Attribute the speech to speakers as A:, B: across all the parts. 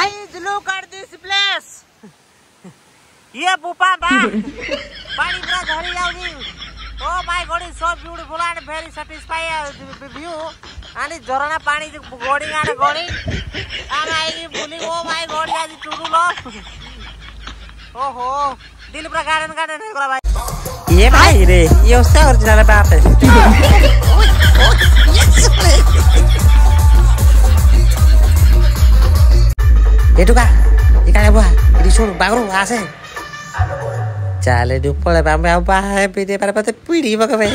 A: Guys, look at this place. ये बुपा बा पानी पूरा झरी जाउनी। Oh my God, it's so beautiful and very satisfying view. आणि झरना पानी गोडी गाने गोडी आना आएगी बुली। Oh my God, यार टूडू लो। ओहो दिल पूरा गार्डन गार्डन है भाई। ये भाई रे ये उसका ओरिजिनल बाप है। ये टुका ये क्या बुआ ये छोड़ बागरो आसे चाले दुपड़े बाम बाम बाहे पीते पर पते पीड़ी बके भाई।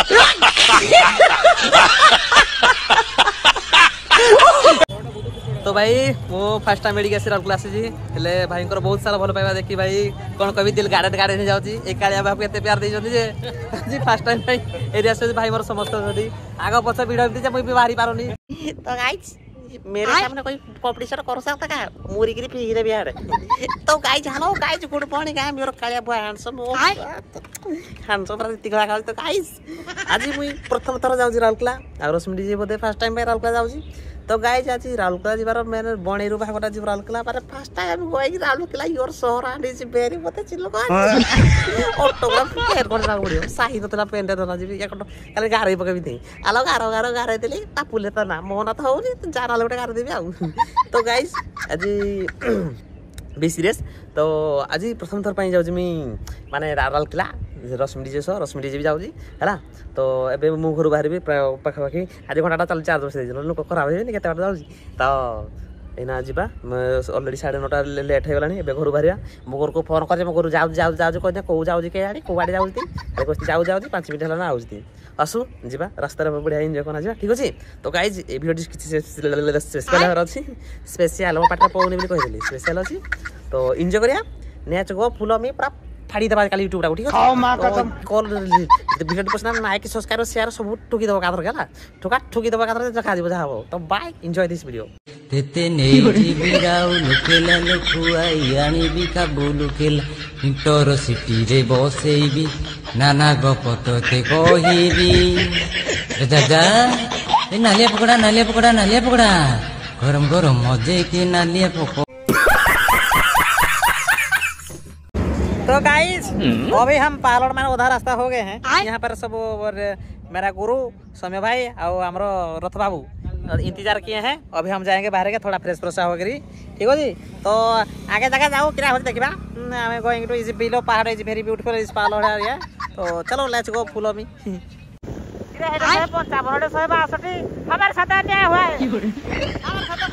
A: तो भाई वो फर्स्ट टाइम मेडिका से राउरकेला आसी हेले भाई को बहुत सारा भल पाइबा देखी भाई कोन कभी दिल गार्डन गार्डन हो जाउची एक कालिया बाबू एते प्यार दे जनी जे जी फर्स्ट टाइम भाई एरिया से भाई मोर समस्त होदी आगा पछा वीडियो जे मुई भी बाहरी पारोनी। तो गाइस मेरे सामने कोई कंपटीशन कर सकता का मुरी गिरी पीरे बिहार। तो guys hello guys good morning I am your Kalia boy handsome handsome पर तिगला गाइस। तो गाइस आज मुई प्रथम थर जाउची राउरकेला आ रश्मि जी बोदे फर्स्ट टाइम भाई राउरकेला जाउची। तो गाइस आज राउरकेला जीवार मैंने बणेरू भागटा जीव राउरकेला पर फर्स्ट टाइम गोई राउरकेला योर शहर एंड इज वेरी मते चिल्लो का ऑटोग्राफ केयर कर ना पड़ियो साही नतला पेंट दना जी एक खाली गारे पके भी नहीं आलो गारो गारो गारे देली तापुले त ना मोना त होनी जाना लोटे गारे देबी आउ। तो गाइस आज बी सीरियस तो आज प्रथम थर पाई जाउजी मी माने राउरकेला रश्मि जी भी जाउजी हैला। तो एबे मु घर बाहर भी प्राय पाखापाखि आज घंटा चल चार्ज बस लोक खराब हो केते बार जाउजी। तो एना जीवा ऑलरेडी 9:30 लेट हो गलानी एबे घर बाहरिया मो घर को फोन कर मो घर जाउ जाउ जाउ कहते को जाउजी के आड़ी को गाड़ी जाउजी अरे कोस्ती जाउ जाउजी 5 मिनिट हला ना आउजी असु जीवा रास्ता रे बढ़िया एन्जॉय करना जीवा ठीक अछि। तो गाइस ए वीडियो किछि स्पेशल अछि स्पेशल मो पाटा पौनी भी कहली स्पेशल अछि। तो एन्जॉय करिया नेच गो फुलो मी पूरा फाड़ी दबा काली यूट्यूब टा ठीक अछि। कॉल वीडियो पसना लाइक सब्सक्राइब शेयर सब ठुकी दबा कादर गेला ठुका ठुकी दबा कादर देखा दिबो जाबो। तो बाय एन्जॉय दिस वीडियो।
B: तेते नेजी बिराउ लुकेला लुकुआई आनी भी काबू लुकेला इंटर सिटी रे बसेइबी नाना गपत ते कहिबी दादा ए नालिया पकड़ा गरम गरम मजे के नालिया पको।
A: तो गाइस अभी हम पहाड़ में उधर रास्ता हो गए हैं यहाँ पर सब मेरा गुरु सौम्य भाई और हमरो रथ बाबू इंतजार किए हैं। अभी हम जाएंगे बाहर के थोड़ा फ्रेश फ्रेश हो गई ठीक है जी। तो आगे जगह जाओ क्या हो देखा I am going to is below पहाड़ इज वेरी ब्यूटीफुल इज पहाड़ एरिया। तो चलो लेट्स गो फॉलो मी। हमारे साथ अन्याय हुआ है हमारे साथ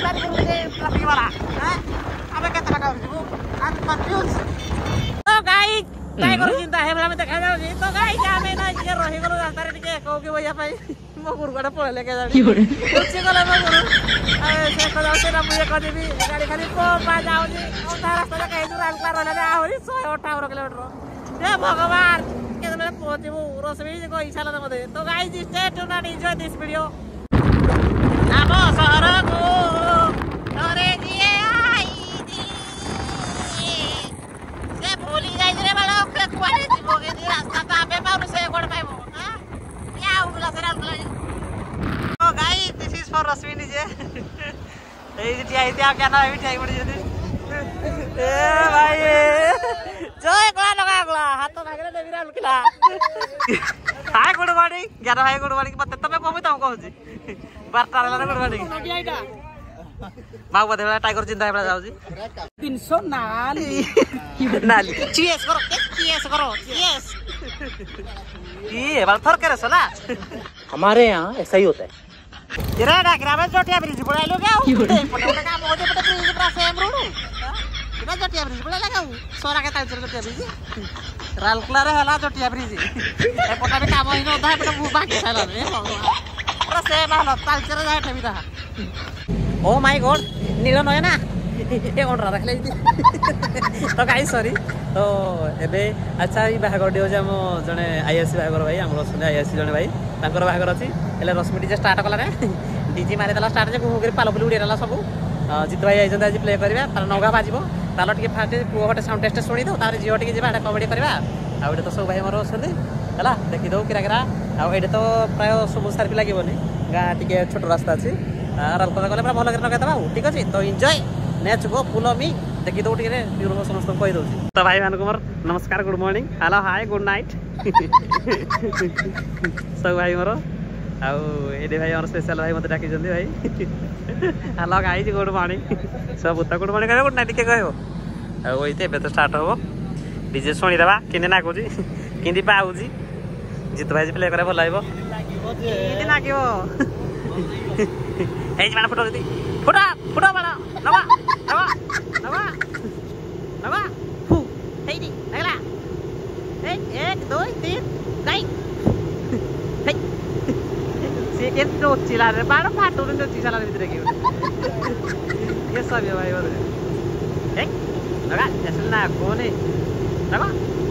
A: हमें क्या लगा कंफ्यूज। तो गाइस टाइगर चिंता है हमरा में देखा जाउ जी। तो गाइस हमें ना ये रही गलो रास्ता रे के कहू के भैया भाई मो गुरगड़ा पळे लेके जा कुछ गला मो गुरु से खदा से ना मुझे कदी भी गाड़ी खाली को पा जाउ जी ओता रास्ता के दूर आलका रहले आहुरी 158 किलोमीटर हे भगवान के मैं पहुंचबो रश्मि जी को इच्छा लगे मते। तो guys stay tune and enjoy this video. आबो शहर को अरे जिए आई दी से भूली जाई रे बालो के कुआरे जीवोगे जी रास्ता तो आबे पाउन से कोड पाइबो हां क्या उगला से रास्ता। तो guys this is for Rashmi ji ए जी आई त्या क्या ना भी ठई पड़ी जदी ए भाई जो एकला लगा गला हाथ तो भागले देवी रा लुकिला हाय गुड मॉर्निंग ज्ञान भाई गुड मॉर्निंग मते तमे कहू त कहू जी 12टा रे गुड मॉर्निंग बाबू बदेला टाइगर जिंदा है जाऊ जी 300 नाली नाली चीएस करो यस ये बाल थर करे सला हमारे यहां ऐसा ही होता है। तेरा डाकरा में जोटिया ब्रिज बड़ा लो क्या पटे काम होते पटे ब्रिज पर सेम रोड ना जोटिया ब्रिज बड़ा लगाऊ सोरा के ताल जोटिया ब्रिज रालकला रे हला जोटिया ब्रिज ए पटा में काम हिनो दा पटे बाकी साला रे पूरा सेम हला ताल चरे जाय ठेबी दा। ओ माय गॉड नीलो नय ना ए ऑर्डर रख ले। तो गाइस सॉरी तो एबे अच्छा ई बाहागर दियो जे हम जने आईएससी बाहागर भाई हमरो सुने आईएससी जने भाई तांकर बाहागर अछि एले रश्मि डीजे स्टार्ट कला रे डीजे मारे दला स्टार्ट जे गुगरी पालो पुली उडेला सब जित भाई आइजन आज प्ले करबा तार नौगा बाजिबो तालो टिके फास्ट पुओ हटे साउंड टेस्ट सुनी दो तार जियो टिके जेबा कॉमेडी करबा आ एडे तो सब भाई मोर असली हला देखि दो किरा किरा आ एडे तो प्राय सब सार भी लागिबोनी गा टिके छोट रास्ता अछि रालकोला गले पूरा भलो कर लगा दबा ठीक अछि। तो एन्जॉय नेच गो फुल मी देखी दो टे समस्त कही दूसरी तो भाई मान मोर नमस्कार good morning hello hi good night सब भाई मोर आउ भाई मोर स्पेशल भाई मत डाकी भाई हेलो गाइज गुड मॉर्निंग सब बुता गुड मॉर्निंग गुड नाइट के कहो आते तो स्टार्ट हम डीजे शुणी देवा कि नागुची कि पाऊँगी जीत भाई प्ले करे भल लगे लगे फुट दीदी फुटा फुटा बाण नवा नवा नवा नवा फू हेई लगला 1 2 3 गई से एक तो चिल्ला रे बाण फाटो ने चिल्ला रे भीतर के ये सब है भाई बोले ए लगा ऐसे ना कौन है लगा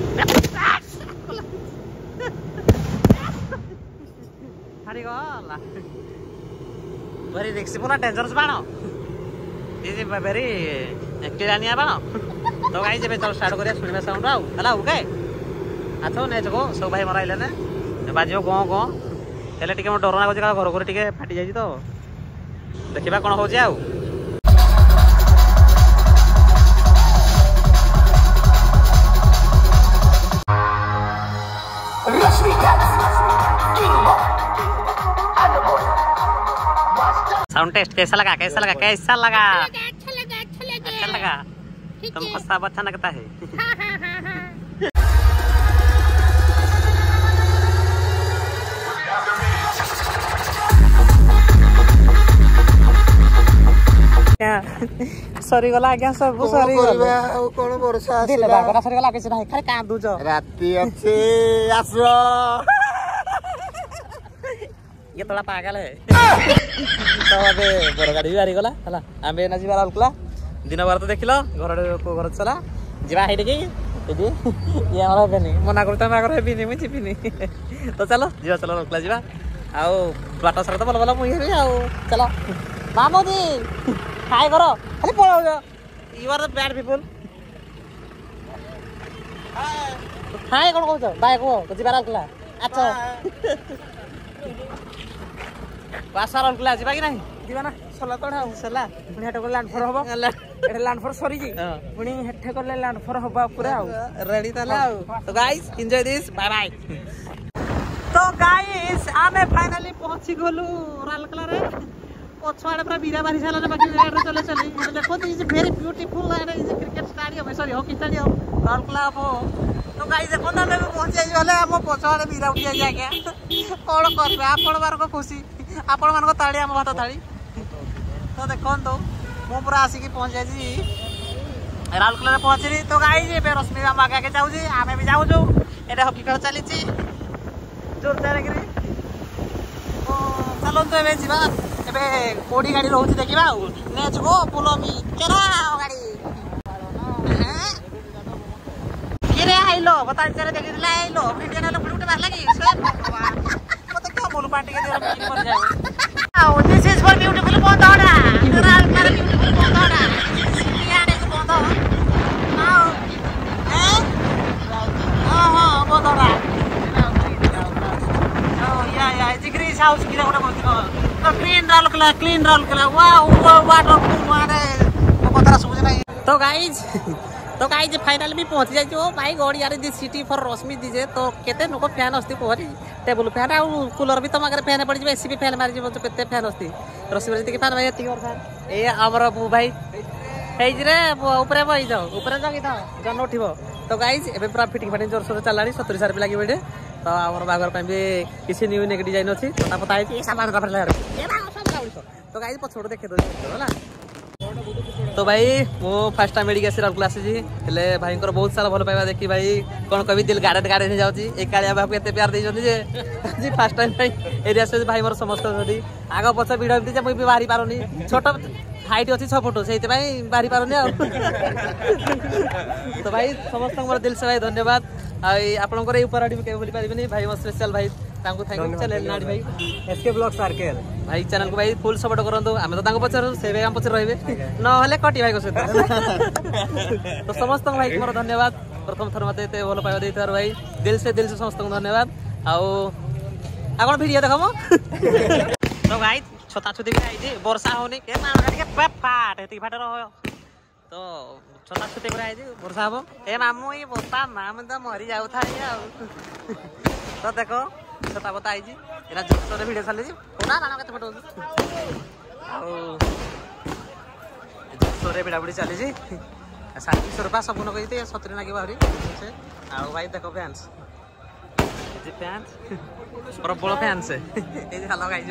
A: हरी गला very risky pula dangerous बाण ये very एक्टिव बाण तो गाइस जब चल स्टार्ट करिया सुनिबा साउंड आउ हला ओके आथो ने जको सब भाई मरा आइले ने बाजियो गो गो हेले टिके म डर ना घर घर टिके फाटी जाई तो देखिबा कोन हो जाउ साउंड टेस्ट कैसा लगा कैसा लगा कैसा लगा अच्छा लगा तुमको सब अच्छा लगता है सरी गला आज्ञा सब सरी गला कोन वर्षा आसीला बागरा सरी गला किछ नाही खाली कांदू छ राती अछि आसो ये तोला पागल है तो अबे बड़ गाड़ी भी गला हला आमे ना जीवा अलकला दिन बार तो देखिलो घर को घर चला जीवा हेडे के ये हमरा बेनी मना करता मागर हेबी नहीं मुझे भी नहीं तो चलो जीवा चलो अलकला जीवा आउ बाटा सर तो बोल बोल मुई हेबी आउ चलो मामोदी हाय करो खाली पळाउ जा you are the bad people hi कोन कहू बाय को जीवा अलकला अच्छा बासार अलकला जीवा कि नहीं जीवा ना सला तोड़ा सला पुनी हेट को लैंड फॉर होबो एटे लैंड फॉर सरी जी पुनी हेट को लैंड फॉर होबा पूरा रेडी ताला तो guys enjoy this bye bye तो गाइस आमे फाइनली पहुंची गलु अलकला रे पछवाड़े पूरा बीरा बारी साला रे बाकी रे चले चली देखो this is very beautiful and is cricket stadium sorry hockey stadium अलकला हो तो गाइस देखो ना में पहुंच जाई हले हम पछवाड़े बीरा उठी जाई गया कोन करबे आपण बार को खुशी आपण मान को ताड़ी हम भात थाली तो देखो तो मु पूरा आसिकी पहुंच जाई राउरकेला रे पहुंचली तो गाइस ए रश्मि हम आगे के जाऊ जी आमे भी जाऊ जो एटा हॉकी खेल चली छी जोर तारे गिरी ओ चलो तो एबे जीवा एबे कोडी गाड़ी रहउची देखिबा नेच गो पुलोमी केरा गाड़ी केरे आइलो बता जरा देखिला आइलो वीडियो नालो फुट मार लागी से भगवान मते क्या बोलू पार्टी के देर मीटिंग पर जाओ आओ this is for beautiful Bondoda Rourkela beautiful Bondoda सिटियाने को बोंदो आओ हां बोंदोड़ा ओ या जिगरी हाउस की गोटा बोलती तो क्लीन राउरकेला वाओ वाटर मारे कोतरा सुबुज नहीं तो गाइज फाइनल भी पहुंच जाई जो भाई गॉड यार दिस सिटी फॉर रश्मि दीजे तो केते नको फैन अस्ति पोहरी टेबल फैन आ कूलर भी तम आगे फैन पड़ जे एसी भी फैन मार जे केते फैन अस्ति रश्मि जति के फैन भाई एति और फैन ए हमर बु भाई हेज रे ऊपर बई जाओ ऊपर जगी था जन उठिबो तो गाइज एबे पूरा फिटिंग फाटिंग जोर सोर चलानी 70 साल पे लागि बेडे तो हमर बागर पे भी किसी न्यू नेक डिजाइन अछि पता पता है सामान का फरला ए बा सब गाउल तो गाइज पछोड़ देखे दो होला तो भाई मो फर्स्ट टाइम मेडिक आसी राउरकेला आसी हेले भाई बहुत सारा भल पाइबा देखी भाई कौन कभी दिल गाड़े गाड़े नहीं जाऊँगी एक कालिया बाबू एत प्यार दे जी फास्ट टाइम एरिया से भाई मोर समस्त आग पछ भिड़ एमती मुझे बाहरी पारुनी छोट हाइट अच्छी 6 फुट से बाहरी पारुनी तो भाई समस्त मोर दिल से भाई धन्यवाद आपंकर ऊपर आड़ी बोली पारे भाई मोर स्पेशल भाई थैंक यू चैनल नाड़ी भाई एसके ब्लॉग सर्कल भाई चैनल को भाई फुल सपोर्ट करूँ आम तो पचार से आम पचार रे ना कटी भाई सहित तो समस्त भाई मोर धन्यवाद प्रथम थर मत भल पाइबा दे भाई दिल से समस्त धन्यवाद आउन भिडियो देख तो भाई छता छुती भी आई वर्षा होनी फाट फाट तो छता छुटे पूरा वर्षा हम ए मामू ये बोता माम तो मरी जाऊ था तो देखो छता बोता आई एरा जोर वीडियो चली पूरा बाण के फोटो जोर भिड़ा बुड़ी चली 60 रुपया सब न कही 70 लगे आहरी आउ भाई देखो फैंस फैंस प्रबल फैंस ये हाल गाई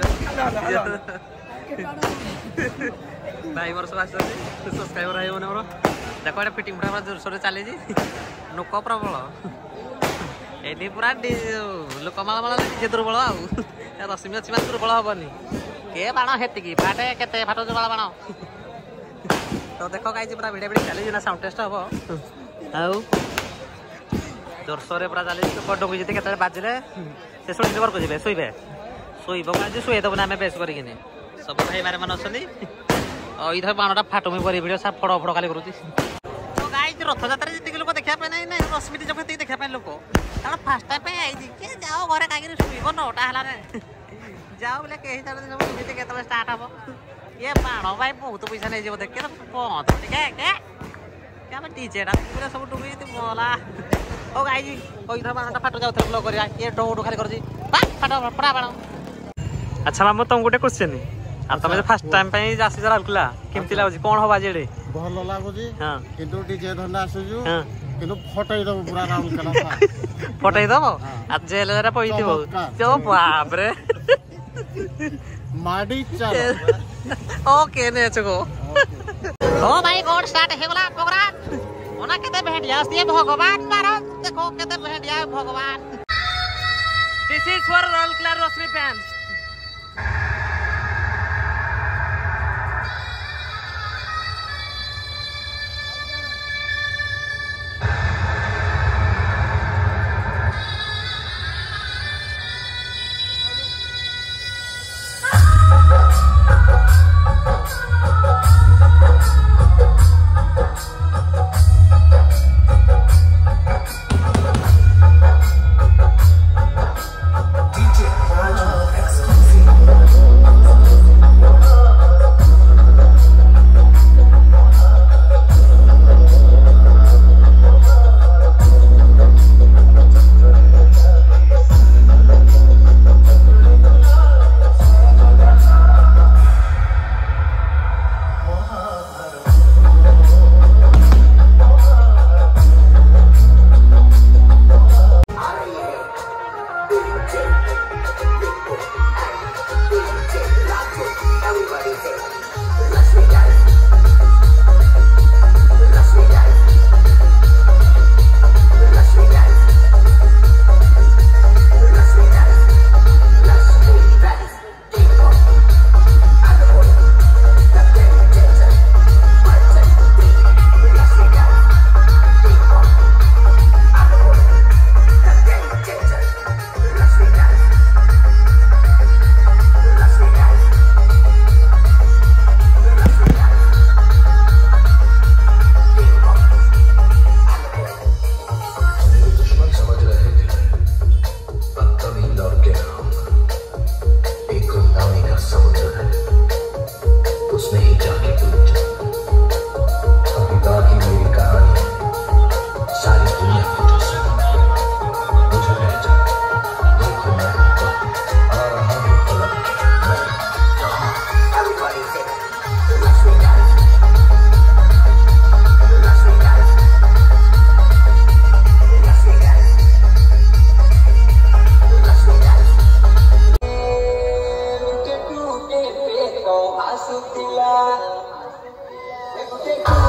A: भाई मोर सब सब्सक्राइबर है मोर देखो ये फिटिंग पूरा जोरसोर चली लोक प्रबल ये पूरा लोक माला डीजे दुर्बल आ रश्मि अच्छी मान दुर्बल हेनी के बाण हेतिकी फाटे केते फाट जो बाण तो देखो गाई पूरा भिड़े भिड़े चली ना साउंड टेस्ट हम आउ जोरसोर पूरा चली बड़ को जिते बाजिले से शुणी घर को जी शोबे शोब आज शुए देव आम बेस कर सब भाई मारे मन अच्छा इधर बाणटा फाटमी पर भिड़ सार फड़ फड़ खाली करुँच तो गाई रथ जात्रा जी लोक देखा ना रश्मि जब देखा लोक कारण फास्ट टाइम आई किए जाओ घर कहीं शुभ 9टा है जाओ बोले कहीं सब के स्टार्ट हम ये बाण भाई बहुत पैसा नहीं बोधे के क्या डीजेटा सब डुबी बोला ओ गाई इधर बाणटा फाट जाऊ ब्लॉग कर ये डो खाली कर फटा बाण अच्छा मामू तुम गोटे क्वेश्चन आ तुम फर्स्ट टाइम पे आसी राउरकेला केमती लागुची कोन होबा जेडे
C: भलो लागुची हां किंतु डीजे धंदा आसुजु किंतु फटाई दबो पूरा राउरकेला
A: फटाई दबो आ जेल रे पई दिबो जो बाप रे
C: माडी चल
A: ओके ने चको ओ भाई गॉड स्टार्ट हे गला प्रोग्राम ओना केते भेंडिया आस्ती भगवान मारो देखो केते भेंडिया भगवान this is for Rourkela Rashmi fans
D: Aku